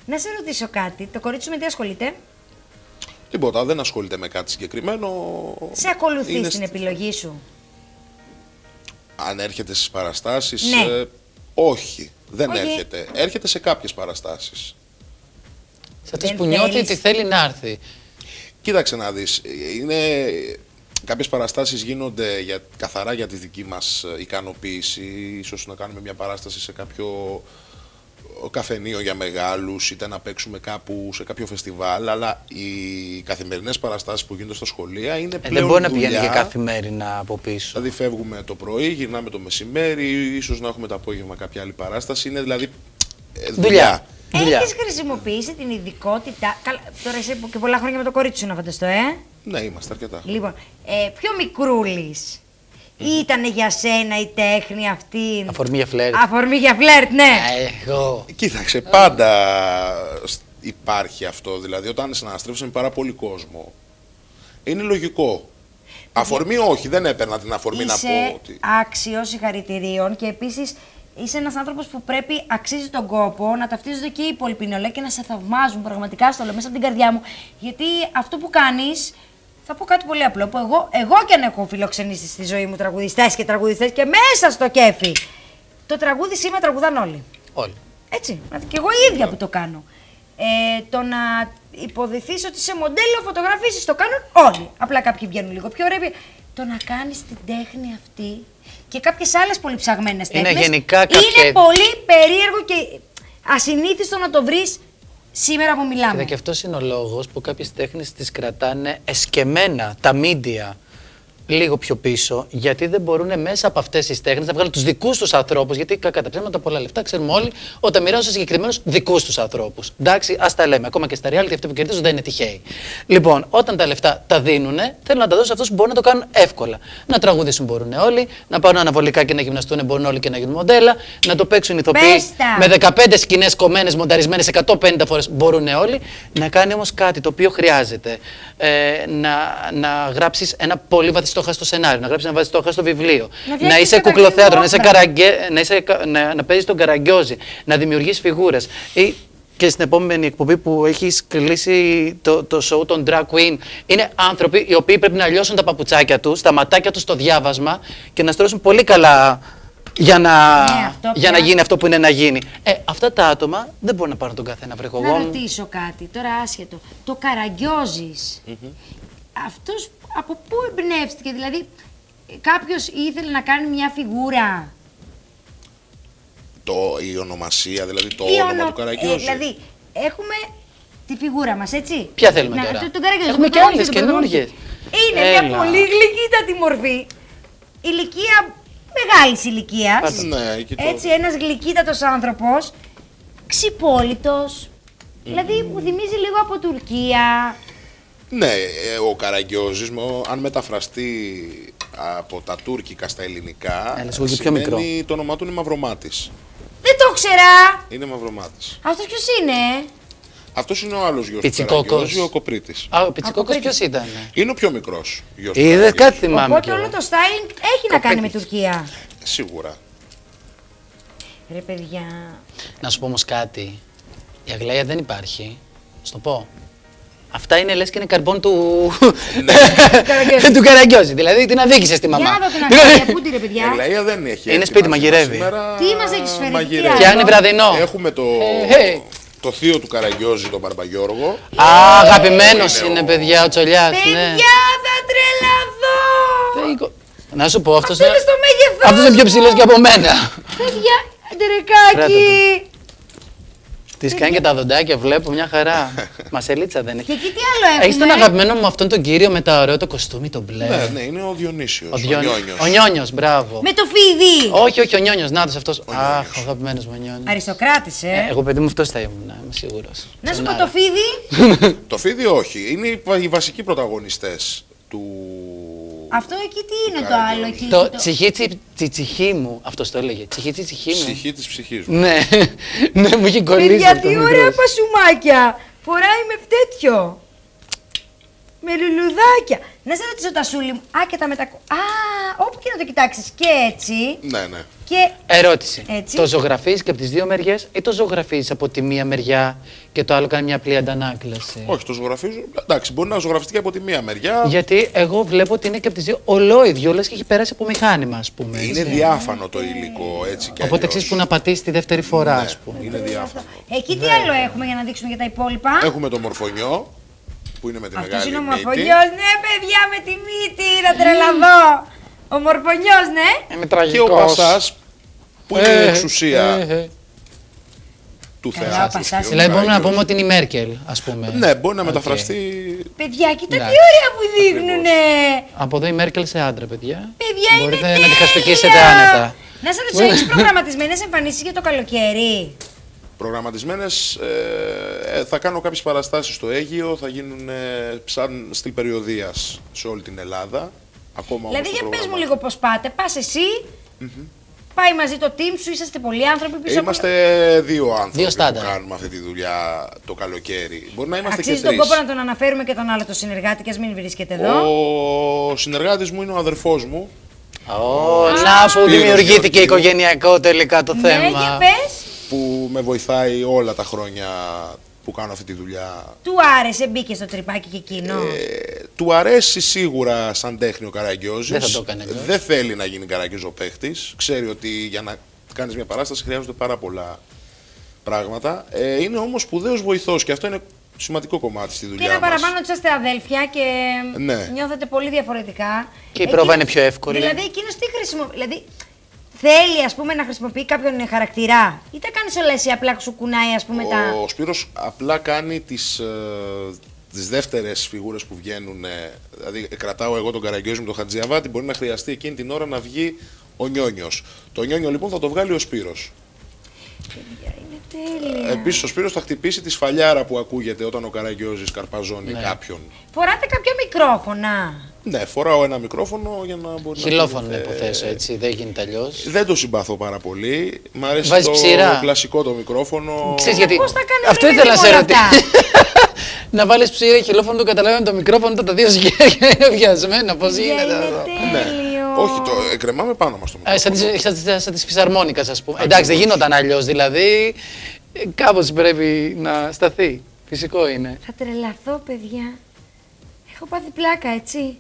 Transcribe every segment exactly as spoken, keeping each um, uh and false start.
Να σε ρωτήσω κάτι. Το κορίτσι σου με τι ασχολείται? Τίποτα, δεν ασχολείται με κάτι συγκεκριμένο. Σε ακολουθεί Είναι στην στη... επιλογή σου? Αν έρχεται στις παραστάσεις, Ναι. ε, όχι, δεν όχι. έρχεται. Έρχεται σε κάποιες παραστάσεις. Σε αυτές που νιώθει ότι θέλει να έρθει. Κοίταξε να δεις, είναι... Κάποιες παραστάσεις γίνονται για, καθαρά για τη δική μας ικανοποίηση. Ίσως να κάνουμε μια παράσταση σε κάποιο καφενείο για μεγάλους, είτε να παίξουμε κάπου σε κάποιο φεστιβάλ. Αλλά οι καθημερινές παραστάσεις που γίνονται στα σχολεία είναι πλέον ε, δεν μπορεί δουλειά. να πηγαίνει και καθημερινά από πίσω. Δηλαδή φεύγουμε το πρωί, γυρνάμε το μεσημέρι, ίσως να έχουμε το απόγευμα κάποια άλλη παράσταση. Είναι δηλαδή ε, δουλειά. δουλειά. Έχεις χρησιμοποιήσει την ειδικότητα. Καλά, τώρα είσαι και πολλά χρόνια με το κορίτσι σου να φανταστώ, ε. Ναι, είμαστε αρκετά. Λοιπόν, ε, πιο μικρούλης. Mm. Ήτανε για σένα η τέχνη αυτή. Αφορμή για φλερτ. Αφορμή για φλερτ, ναι. Εγώ. Κοίταξε, πάντα υπάρχει αυτό. Δηλαδή, όταν συναναστρέφεσαι με πάρα πολύ κόσμο, είναι λογικό. Αφορμή όχι, δεν έπαιρνα την αφορμή Είσαι να πω ότι... άξιος συγχαρητηρίων και επίσης είσαι ένας άνθρωπος που πρέπει, αξίζει τον κόπο να ταυτίζονται και οι υπόλοιποι νεολαία και να σε θαυμάζουν πραγματικά, στο λέω μέσα από την καρδιά μου. Γιατί αυτό που κάνεις, θα πω κάτι πολύ απλό, που εγώ, εγώ και αν έχω φιλοξενήσει στη ζωή μου τραγουδιστές και τραγουδιστές και μέσα στο κέφι, το τραγούδι σήμερα τραγουδάν όλοι. Όλοι. Έτσι, και εγώ η ίδια που το κάνω. Ε, το να υποδηθείς ότι σε μοντέλο φωτογραφίσεις το κάνουν όλοι. Απλά κάποιοι βγαίνουν λίγο πιο ωραίοι. Το να κάνεις την τέχνη αυτή και κάποιες άλλες πολύ ψαγμένες τέχνες. Είναι γενικά κάποια... Είναι πολύ περίεργο και ασυνήθιστο να το βρεις σήμερα που μιλάμε. Κοίτα, και αυτός είναι ο λόγος που κάποιες τέχνες τις κρατάνε εσκεμμένα, τα μίντια, λίγο πιο πίσω, γιατί δεν μπορούν μέσα από αυτές τις τέχνες να βγάλουν τους δικούς τους ανθρώπους. Γιατί κατά τα ψέματα πολλά λεφτά ξέρουμε όλοι όταν μοιράζουν σε συγκεκριμένους δικούς τους ανθρώπους. Εντάξει, ας τα λέμε. Ακόμα και στα reality αυτοί που κερδίζουν δεν είναι τυχαίοι. Λοιπόν, όταν τα λεφτά τα δίνουν, θέλουν να τα δώσουν σε αυτούς που μπορούν να το κάνουν εύκολα. Να τραγουδήσουν μπορούν όλοι, να πάρουν αναβολικά και να γυμναστούν μπορούν όλοι και να γίνουν μοντέλα, να το παίξουν ηθοποιοί με δεκαπέντε σκηνές κομμένες, μονταρισμένες εκατόν πενήντα φορές μπορούν όλοι. Να κάνει όμως κάτι το οποίο χρειάζεται. Ε, να, να γράψεις ένα πολύ βαθιστόχαστο σενάριο, να γράψεις ένα βαθιστόχαστο βιβλίο, να, να είσαι κουκλοθέατρο, να, είσαι καραγκέ, να, είσαι, να, να παίζεις τον Καραγκιόζη, να δημιουργείς φιγούρες. Ή και στην επόμενη εκπομπή που έχεις κλείσει το, το show των Drag Queen, είναι άνθρωποι οι οποίοι πρέπει να λιώσουν τα παπουτσάκια τους, τα ματάκια τους στο διάβασμα και να στρώσουν πολύ καλά για να, ναι, για να γίνει αυτό που είναι να γίνει. Ε, αυτά τα άτομα δεν μπορούν να πάρουν τον καθένα βρεχογό. Να ρωτήσω κάτι, τώρα άσχετο. Το Καραγκιόζης, mm-hmm. αυτός από πού εμπνεύστηκε, δηλαδή κάποιος ήθελε να κάνει μια φιγούρα. Το, η ονομασία, δηλαδή το η όνομα ονο... του Καραγκιόζη. Ε, δηλαδή, έχουμε τη φιγούρα μας, έτσι. Ποια θέλουμε να, τώρα. Το, τον Καραγκιόζη. Έχουμε και άλλες καινούργιες. Είναι Έλα. μια πολύ γλυκύτατη μορφή. Ηλικία μεγάλης ηλικίας. Ναι, και το... Έτσι, ένας γλυκύτατος άνθρωπος, ξυπόλυτος. Mm. Δηλαδή, μου θυμίζει λίγο από Τουρκία. Ναι, ο Καραγκιόζης, αν μεταφραστεί από τα τουρκικά στα ελληνικά, Έλα, σημαίνει πιο μικρό. Το όνομά του είναι Μαυρομάτης. Δεν το ξέρα! Είναι Μαυρομάτης. Αυτός ποιος είναι? Αυτός είναι ο άλλος γιος Πιτσικόκος. του Καραγκιόζη, ο Κοπρίτης. Α, ο Πιτσικόκος ποιος ήταν? Είναι ο πιο μικρός γιος του Είδες, κάτι θυμάμαι. Οπότε όλο το styling έχει Κοπρίτης. να κάνει με Τουρκία. Σίγουρα. Ρε παιδιά. Να σου πω όμως κάτι. Η Αγλαία δεν υπάρχει. Στο πω. Αυτά είναι λες και είναι καρμπόν του... του Καραγκιόζη. Δηλαδή την αδίκησε στη μαμά. Για να δω την Αγλαία, πού τη ρε παιδιά. Η Αγλαία δεν έχει. Είναι σπίτι, μαγειρεύει. Τι μας έχεις φέρει, τι Φτιάχνει βραδινό. Έχουμε το... το θείο του Καραγκιόζη, τον Μπαρμπαγιώργο. Α, αγαπημένος είναι, παιδιά, ο Τσολιάς. Παιδιά, θα τρελαθώ. Να σου πω, αυτός είναι στο μέγεθος. Αυτός είναι πιο ψηλός και από μένα. Παιδιά, ντερεκάκι. Της κάνει και τα δοντάκια, βλέπω μια χαρά. Μασελίτσα δεν έχει. Και εκεί τι άλλο έχουμε. Έχεις τον αγαπημένο μου αυτόν τον κύριο με τα ωραίο το κοστούμι, το μπλε. Ναι, ναι, είναι ο Διονύσιος. Ο, Διον... ο Νιόνιος. Ο Νιόνιος, μπράβο. Με το φίδι. Όχι, όχι, ο Νιόνιος, νάτος αυτός. Αχ, ο αγαπημένος μου Νιόνιος. Αριστοκράτης, ε. ε. Εγώ παιδί μου αυτός θα ήμουν, είμαι σίγουρος. Να σου πω το φίδι. Το φίδι όχι, είναι οι βασικοί πρωταγωνιστές του... Αυτό εκεί τι είναι το άλλο εκεί. Το τσιχί τσιχί μου, αυτό το έλεγε. Τσιχί τσιχί μου. Ψυχή της ψυχής μου. Ναι, ναι, μου έχει κολλήσει. Παιδιά, τι ωραία πασουμάκια. Φοράει με τέτοιο. Με λουλουδάκια. Να σε ρωτήσω, Τασούλη μου. Α, και τα μετακο... Α, όπου και να το κοιτάξεις. Και έτσι. Ναι, ναι. Και... Ερώτηση. Έτσι. Το ζωγραφίζεις και από τις δύο μεριές ή το ζωγραφίζεις από τη μία μεριά και το άλλο κάνει μια απλή αντανάκλαση? Όχι, το ζωγραφίζω. Εντάξει, μπορεί να ζωγραφιστεί και από τη μία μεριά. Γιατί εγώ βλέπω ότι είναι και από τις δύο ολόιδιο, λες και έχει περάσει από μηχάνημα, ας πούμε. Είναι έτσι. διάφανο το υλικό, έτσι κι Οπότε αλλιώς. ξέρεις που να πατήσεις τη δεύτερη φορά, Ναι, ας πούμε. είναι διάφανο. Εκεί τι άλλο έχουμε για να δείξουμε για τα υπόλοιπα. Έχουμε το μορφωνιό, που είναι με τη Αυτός μεγάλη είναι ο μύτη. μορφωνιός, ναι, παιδιά, με τη μύτη, να τρελαθώ. Ο μορφωνιός, ναι. Είμαι Και ο τραγικός. Πασάς, που είναι η εξουσία ε, ε. του Καλά, ο θεάτρου. Πασάς και ο Δηλαδή μπορούμε να Καραγκιόζης. πούμε ότι είναι η Μέρκελ, ας πούμε. Ναι, μπορεί να Οκ. μεταφραστεί. Παιδιά, κοίτα τι Εντάξει. ωραία που δείχνουνε. Από εδώ η Μέρκελ σε άντρα, παιδιά. Παιδιά, είναι Μπορείτε τέλεια. να τη χαστοκίσετε άνετα. Να σε ρωτήσω, έχεις προγραμματισμένες εμφανίσεις για το καλοκαίρι? Προγραμματισμένες, ε, θα κάνω κάποιες παραστάσεις στο Αίγυο, θα γίνουν ε, σαν στυλ περιοδίας σε όλη την Ελλάδα. Ακόμα όμως Δηλαδή, το για πες πρόγραμμα- μου λίγο πώς πάτε. Πας εσύ, πάει μαζί το team σου, είσαστε πολλοί άνθρωποι πίσω από... Είμαστε δύο άνθρωποι Δύο που στάνταρ. κάνουμε αυτή τη δουλειά το καλοκαίρι. Μπορεί να είμαστε Αξίζει και τον τρεις. κόπο να τον αναφέρουμε και τον άλλο το συνεργάτη και ας μην βρίσκεται εδώ. Ο συνεργάτης μου είναι ο αδερφός μου. Ω, να που δημιουργήθηκε Γεωργίου. οικογενειακό τελικά το Ναι, θέμα. για πες. Που με βοηθάει όλα τα χρόνια που κάνω αυτή τη δουλειά. Του άρεσε, μπήκε στο τρυπάκι και εκείνο. Ε, του αρέσει σίγουρα σαν τέχνη ο Καραγκιόζης. Δεν θα το έκανε αλλιώς. Δεν θέλει να γίνει Καραγκιόζο παίχτης. Ξέρει ότι για να κάνεις μια παράσταση χρειάζονται πάρα πολλά πράγματα. Ε, είναι όμως σπουδαίος βοηθός και αυτό είναι σημαντικό κομμάτι στη δουλειά Και ένα μας. παραπάνω ότι είστε αδέλφια και Ναι. νιώθετε πολύ διαφορετικά. Και η πρόβα είναι πιο εύκολη. Δηλαδή, εκείνος τι χρησιμοποιεί. Δηλαδή, θέλει ας πούμε, να χρησιμοποιεί κάποιον χαρακτηρά, ή τα κάνεις όλα εσύ, απλά σου κουνάει ας πούμε, τα. Ο Σπύρος απλά κάνει τις, ε, τις δεύτερες φιγούρες που βγαίνουν. ε, Δηλαδή, κρατάω εγώ τον Καραγκιόζη με τον Χατζιαβάτη. Μπορεί να χρειαστεί εκείνη την ώρα να βγει ο Νιόνιος. Το Νιόνιο λοιπόν θα το βγάλει ο Σπύρος. Είναι τέλεια. Επίσης, ο Σπύρος θα χτυπήσει τη σφαλιάρα που ακούγεται όταν ο Καραγκιόζης καρπαζώνει Ναι. κάποιον. Φοράτε κάποιο μικρόφωνα. Ναι, φοράω ένα μικρόφωνο για να μπορεί Χιλόφωνο να. να υποθέσω, έτσι. Δεν γίνεται αλλιώς. Δεν το συμπαθώ πάρα πολύ. Μ' αρέσει Βάζεις το ψηρά. κλασικό το μικρόφωνο. Ξέρεις γιατί. Πώς θα κάνετε Αυτό ρε ήθελα να παιδί σε μου, όλα ρωτήσω. Να βάλεις ψήρα χιλόφωνο, το καταλάβαινε το μικρόφωνο, τα δύο σκέρια είναι βιασμένα. Πώς Παιδιά, γίνεται είναι αυτό. Ναι. τέλειο. Όχι, το εκκρεμάμε πάνω μας το Ε, σαν μικρόφωνο. της, σαν της, σαν της φυσαρμόνικας, ας πούμε. Εντάξει, δεν γίνονταν αλλιώς, δηλαδή. ε, Κάπως πρέπει να σταθεί. Φυσικό είναι. Θα τρελαθώ, παιδιά. Έχω πάθει πλάκα, έτσι.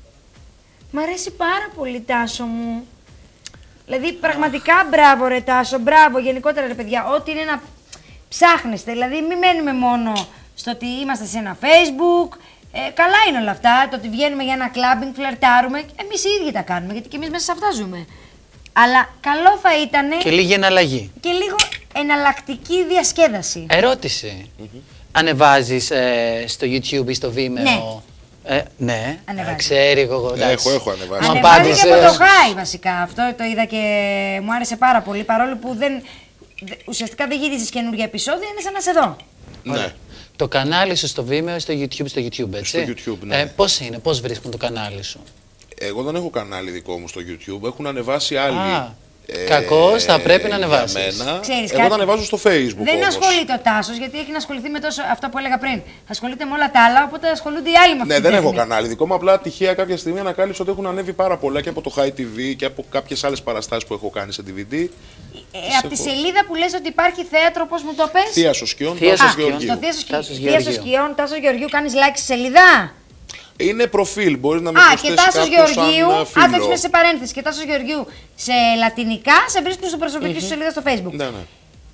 Μ' αρέσει πάρα πολύ, Τάσο μου. Δηλαδή, πραγματικά μπράβο, ρε Τάσο, μπράβο. Γενικότερα, ρε παιδιά, ό,τι είναι να ψάχνεστε. Δηλαδή, μην μένουμε μόνο στο ότι είμαστε σε ένα Facebook. Ε, καλά είναι όλα αυτά. Το ότι βγαίνουμε για ένα κλάμπινγκ, φλερτάρουμε. Εμείς οι ίδιοι τα κάνουμε, γιατί και εμείς μέσα σε αυτά ζούμε. Αλλά καλό θα ήταν Και λίγη εναλλαγή. και λίγο εναλλακτική διασκέδαση. Ερώτηση. Ανεβάζεις ε, στο YouTube ή στο Vimeo. Ναι. Ε, ναι. Ανεβάζει. Ε, ξέρει εγώ. εντάξει. Έχω, έχω ανεβάσει. Μου Ανεβάζει και απάντησες. από το Χάι βασικά. Αυτό το είδα και μου άρεσε πάρα πολύ. Παρόλο που δεν, δε- ουσιαστικά δεν γυρίζεις καινούργια επεισόδια, είναι σαν να σε δω. Ναι. Το κανάλι σου στο Vimeo ή στο YouTube, στο YouTube, έτσι. Στο YouTube, ναι. Ε, πώς είναι, πώς βρίσκουν το κανάλι σου. Εγώ δεν έχω κανάλι δικό μου στο YouTube. Έχουν ανεβάσει άλλοι. Α, κακώς, θα πρέπει να για ανεβάσεις. μένα. Ξέρεις Εγώ κάτι? τα ανεβάζω στο Facebook. Δεν όμως. ασχολείται ο Τάσος, γιατί έχει να ασχοληθεί με τόσο αυτό που έλεγα πριν. Ασχολείται με όλα τα άλλα, οπότε ασχολούνται οι άλλοι με αυτή Ναι, τη δεν έχω τέχνη. κανάλι δικό μου. Απλά τυχαία κάποια στιγμή ανακάλυψα ότι έχουν ανέβει πάρα πολλά και από το High τι βι και από κάποιες άλλες παραστάσεις που έχω κάνει σε ντι βι ντι. Ε, από τη σελίδα που λες ότι υπάρχει θέατρο, πώς μου το πες? Θεία Σοσκιών, Θεία Τάσος Σοσκιών. Γεωργίου. Στο Θεία Σοσκι- Τάσος Θεία Γεωργίου. Σοσκιών, Τάσο Γεωργίου, κάνεις like στη σελίδα. Είναι προφίλ, μπορεί να με Α, και προσθέσει Τάσος κάποιος Γεωργίου, σαν αν το φίλο. έχεις μέσα σε παρένθεση, και Τάσος Γεωργίου σε λατινικά, σε βρίσκουν στο προσωπική σου σελίδα στο Facebook. Ναι, ναι.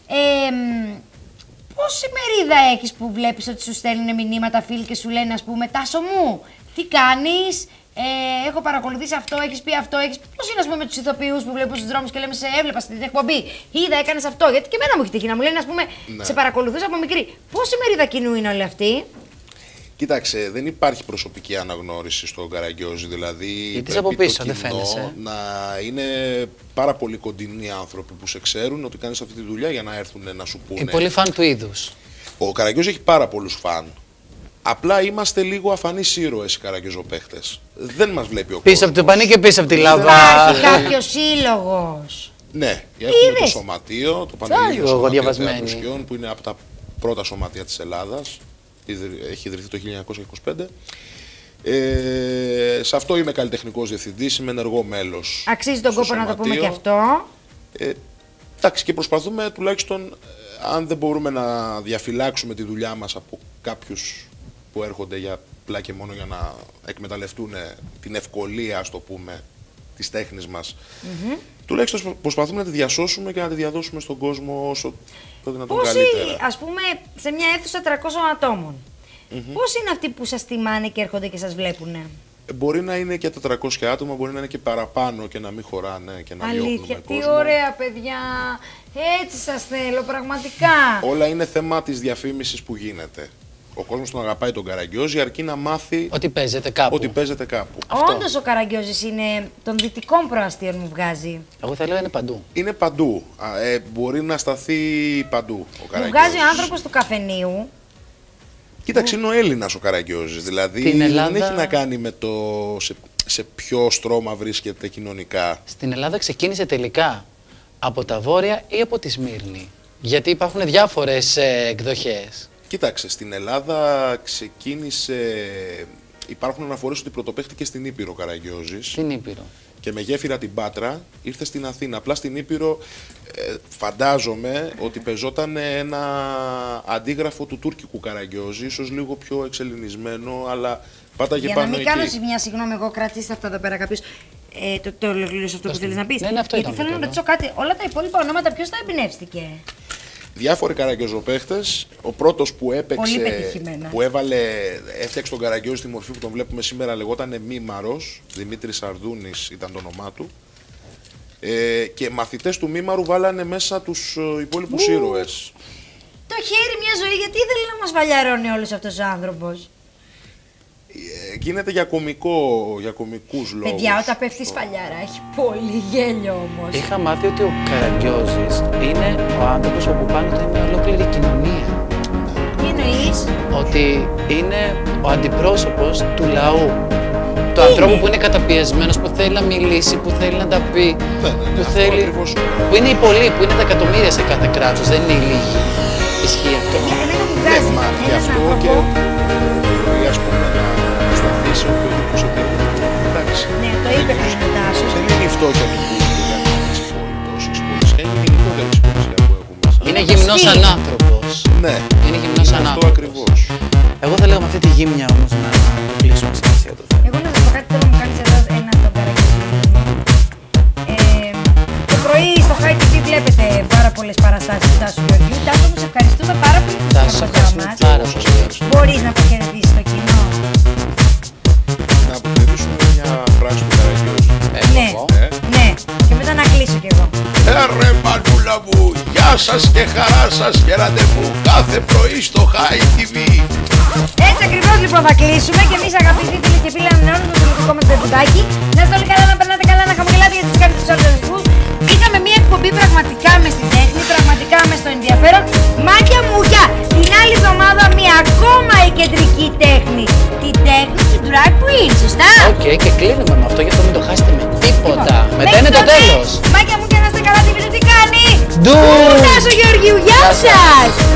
Ε, μ, πόση μερίδα έχεις που βλέπεις ότι σου στέλνουν μηνύματα φίλοι και σου λένε, ας πούμε, Τάσο μου, τι κάνεις, ε, έχω παρακολουθήσει αυτό, έχεις πει αυτό, έχεις... Πώς είναι, ας πούμε, με τους ηθοποιούς που βλέπουμε στους δρόμους και λέμε, σε έβλεπα στην εκπομπή, είδα, έκανες αυτό, γιατί και εμένα μου έχει τύχει να μου λένε, ας πούμε, Ναι. σε παρακολουθούσα από μικρή. Πόση μερίδα κοινού είναι όλοι αυτοί? Κοίταξε, δεν υπάρχει προσωπική αναγνώριση στον Καραγκιόζη. Δηλαδή, Γιατί πρέπει από πίσω, το δεν κοινό φαίνεσαι. να είναι πάρα πολύ κοντινοί άνθρωποι που σε ξέρουν ότι κάνεις αυτή τη δουλειά για να έρθουν να σου πούνε. Είναι πολύ φαν του είδους. Ο Καραγκιόζης έχει πάρα πολλούς φαν. Απλά είμαστε λίγο αφανείς ήρωες οι καραγκιόζοπαίχτες. Δεν μας βλέπει ο Πίσω από το κόσμος. πανί και πίσω από τη λάβα. Υπάρχει κάποιο σύλλογος. Ναι, έχουμε το Είδες? σωματείο, το Τσάγιο, Πανελλήνιο εγώ Σωματείο διαβασμένη. Θεάτρου Σκιών, που είναι από τα πρώτα σωματεία της Ελλάδας. Ιδρυ- Έχει ιδρυθεί το χίλια εννιακόσια είκοσι πέντε. Ε, και έχουμε και το Πανελλήνιο Σωματείο Θεάτρου Σκιών, που είναι από τα πρώτα σωματεία της ελλαδας ιδρυ εχει ιδρυθει το χίλια εννιακοσια είκοσι πέντε. Ε, Ε, σε αυτό είμαι καλλιτεχνικός διευθυντής, είμαι ενεργό μέλος. Αξίζει τον στο κόπο να το πούμε σωματείο. και αυτό. Ε, εντάξει, και προσπαθούμε τουλάχιστον, αν δεν μπορούμε να διαφυλάξουμε τη δουλειά μας από κάποιους που έρχονται για απλά και μόνο για να εκμεταλλευτούν την ευκολία, ας το πούμε, της τέχνης μας. Mm-hmm. Τουλάχιστον προσπαθούμε να τη διασώσουμε και να τη διαδώσουμε στον κόσμο όσο το δυνατόν Πόσοι, καλύτερα. ας πούμε, σε μια αίθουσα τριακόσιων ατόμων, mm-hmm. πόσοι είναι αυτοί που σας τιμάνε και έρχονται και σας βλέπουνε? Μπορεί να είναι και τετρακόσια άτομα, μπορεί να είναι και παραπάνω και να μην χωράνε και να διώχνουμε κόσμο. Αλήθεια, τι ωραία παιδιά, έτσι σας θέλω πραγματικά. Όλα είναι θέμα της διαφήμισης που γίνεται. Ο κόσμος τον αγαπάει τον Καραγκιόζη, αρκεί να μάθει ότι παίζεται κάπου. Ότι παίζεται κάπου. Όντως ο Καραγκιόζης είναι των δυτικών προαστίων μου βγάζει. Εγώ θα έλεγα είναι παντού. Είναι παντού. Α, ε, μπορεί να σταθεί παντού ο Καραγκιόζης. Μου βγάζει ο άνθρωπος του καφενείου. Κοίταξε, είναι ο Έλληνας ο Καραγκιόζης. Δηλαδή Στην Ελλάδα... δεν έχει να κάνει με το σε, σε ποιο στρώμα βρίσκεται κοινωνικά. Στην Ελλάδα ξεκίνησε τελικά από τα Βόρεια ή από τη Σμύρνη? Γιατί υπάρχουν διάφορες ε, εκδοχές. Κοίταξε, στην Ελλάδα ξεκίνησε. Υπάρχουν αναφορές ότι πρωτοπαίχτηκε στην Ήπειρο ο Καραγκιόζης. Στην Ήπειρο. Και με γέφυρα την Πάτρα ήρθε στην Αθήνα. Απλά στην Ήπειρο ε, φαντάζομαι ότι πεζόταν ένα αντίγραφο του τουρκικού Καραγκιόζη, ίσως λίγο πιο εξελληνισμένο, αλλά πάταγε Για πάνω να μην εκεί. κάνω ζημιά, συγγνώμη, εγώ κρατήστε αυτά εδώ πέρα κάποιος. Ε, το το ολοκλήρωσε αυτό που θέλεις να πεις. Ναι, ναι, αυτό Γιατί ήταν θέλω το να ρωτήσω κάτι. Όλα τα υπόλοιπα ονόματα ποιος τα εμπνεύστηκε? Διάφοροι καραγκιόζοπαίχτες. Ο πρώτος που έπαιξε, Πολύ πετυχημένα. που έβαλε, έφτιαξε τον Καραγκιόζη στη μορφή που τον βλέπουμε σήμερα, λεγόταν Μήμαρος. Δημήτρης Αρδούνης ήταν το όνομά του. Ε, και μαθητές του Μήμαρου βάλανε μέσα τους ε, υπόλοιπους Ου. ήρωες. Το χέρι μια ζωή, γιατί ήθελε να μας βαλιαρώνει όλος αυτός ο άνθρωπος? Ε, γίνεται για, κωμικό, για κωμικούς λόγους. Παιδιά, όταν πέφτει σφαλιάρα, έχει πολύ γέλιο όμως. Είχα μάθει ότι ο Καραγκιόζης είναι ο άνθρωπος όπου πάνω του είναι ολόκληρη κοινωνία. Τι εννοείς? Ότι είναι ο αντιπρόσωπος του λαού. Του ανθρώπου που είναι καταπιεσμένος, που θέλει να μιλήσει, που θέλει να τα πει. Ναι, ναι, ναι, που, αυτό θέλει... ακριβώς. που είναι οι πολλοί, που είναι τα εκατομμύρια σε κάθε κράτος, δεν είναι οι λίγοι. Ισχύει αυτό. Εμένα μου Ναι, βγάζει μα γι' έναν αυτό και άνθρωπο. μπορεί, ας πούμε, να σταθεί σε οποιοδήποτε επίπεδο. Εντάξει. Ναι, το είπε πριν ο Τάσος. Δεν είναι η φτώχεια του Κούζου που κάνει της πόλης, της πόλης. Είναι η γενικότερη της πόλης που έχουμε. Είναι γυμνός σαν άνθρωπος. Ναι, Είναι γυμνός σαν αυτό άνθρωπος. ακριβώς. Εγώ θα λέγαμε αυτή τη γύμνια όμως να κλείσουμε σημασία το θέμα. Εγώ να σας πω κάτι, θέλω να μου κάνεις εδώ ένα τον Καραγκιόζη. Ε, το πρωί στο High τι βι βλέπετε πάρα πολλές παραστάσεις του Τάσου Γεωργίου. Τάσο, μου σε ευχαριστούμε πάρα πολύ που Τάσο, ήσασταν κοντά ευχαριστούμε μας. πάρα πολύ. Μπορείς να αποχαιρετήσεις το κοινό? Να αποχαιρετήσουμε μια φράση του Καραγκιόζη. Ναι, Εγώ. Ε. ναι. Και μετά να κλείσω κι εγώ. Ε, ρε μανούλα μου, γεια σας και χαρά σας και ραντεβού κάθε πρωί στο High τι βι. Έτσι ακριβώς λοιπόν θα κλείσουμε και εμείς αγαπητοί φίλοι και φίλοι ανανεώνουμε το τηλεοπτικό μας πεμπουδάκι. Να είστε όλοι καλά, να περνάτε καλά, να χαμογελάτε γιατί τις κάνετε τους άλλους αδελφούς. Είχαμε μια εκπομπή πραγματικά μες στην τέχνη, πραγματικά μες στο ενδιαφέρον. Μάκια μούκια, την άλλη εβδομάδα μια ακόμα η κεντρική τέχνη. Την τέχνη του drag queen, σωστά? Οκ, okay, και κλείνουμε με αυτό, γι' αυτό μην το χάσετε με τίποτα. Μετά είναι το τότε, τέλος. Μάκια μούκια, να είστε καλά, τι τι κάνει. Ντου! Τάσο Γεωργίου, γεια σας!